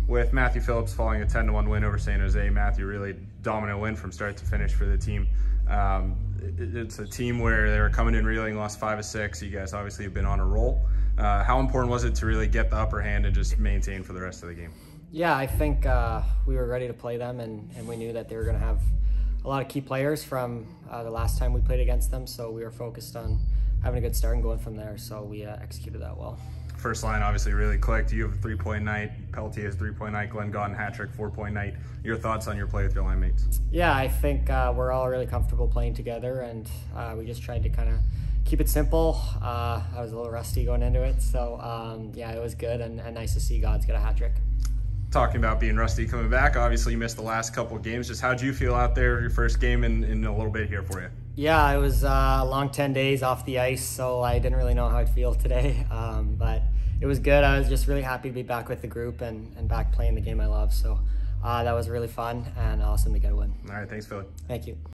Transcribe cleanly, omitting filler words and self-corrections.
With Matthew Phillips following a 10-1 win over San Jose, Matthew, really dominant win from start to finish for the team. It's a team where they were coming in reeling, lost 5 of 6. You guys obviously have been on a roll. How important was it to really get the upper hand and just maintain for the rest of the game? Yeah, I think we were ready to play them, and we knew that they were going to have a lot of key players from the last time we played against them, so we were focused on having a good start and going from there, so we executed that well. First line obviously really clicked. You have a 3-point night, Peltier has 3-point night, Glenn Gaunt hat-trick, 4-point night. Your thoughts on your play with your line mates? Yeah, I think we're all really comfortable playing together, and we just tried to kind of keep it simple. I was a little rusty going into it, so yeah, it was good and nice to see Gods get a hat-trick. Talking about being rusty coming back, obviously you missed the last couple of games. Just how'd you feel out there, your first game in a little bit here for you? Yeah, it was a long 10 days off the ice, so I didn't really know how I'd feel today, but it was good. I was just really happy to be back with the group and back playing the game I love, so that was really fun and awesome to get a win. All right, thanks, Philly. Thank you.